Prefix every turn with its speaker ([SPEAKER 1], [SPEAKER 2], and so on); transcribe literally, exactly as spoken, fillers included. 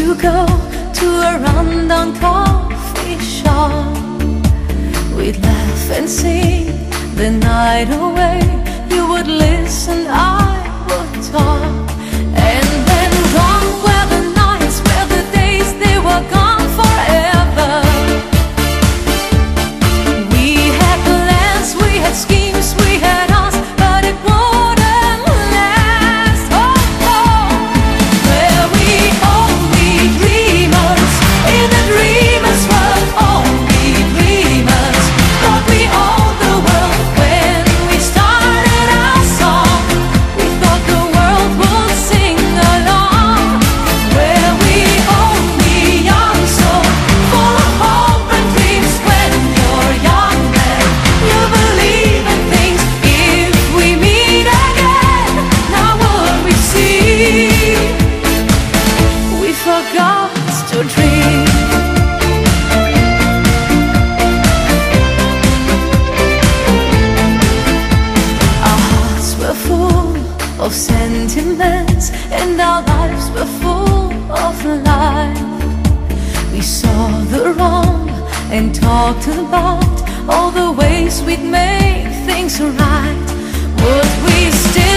[SPEAKER 1] to go to a rundown coffee shop. We'd laugh and sing the night away. You would listen, I would talk. And then gone were the nights, were the days, they were gone forever. We had plans, we had schemes, we had us, but it wouldn't last. Oh, oh. Were we only dreamers in a dreamer's world? Only dreamers. Thought we owned the world when we started our song. We thought the world would sing along. Were we only young, so full of hope and dreams? When you're young then you believe in things. If we meet again, now would we see we forgot to dream? Our hearts were full of sentiments, and our lives were full of life. We saw the wrong and talked about all the ways we'd make things right. Would we still